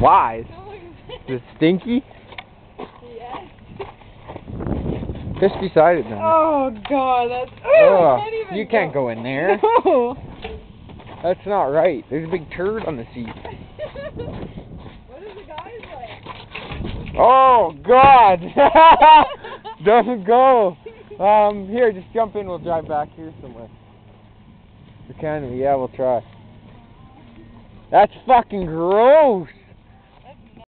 flies. Is it stinky? Yes. Just beside it now. Oh god, that's. Ugh, I can't even you can't go in there. No. That's not right. There's a big turd on the seat. What is the guy's like? Oh God! Don't go. Here, just jump in. We'll drive back here somewhere. You can? Yeah, we'll try. That's fucking gross.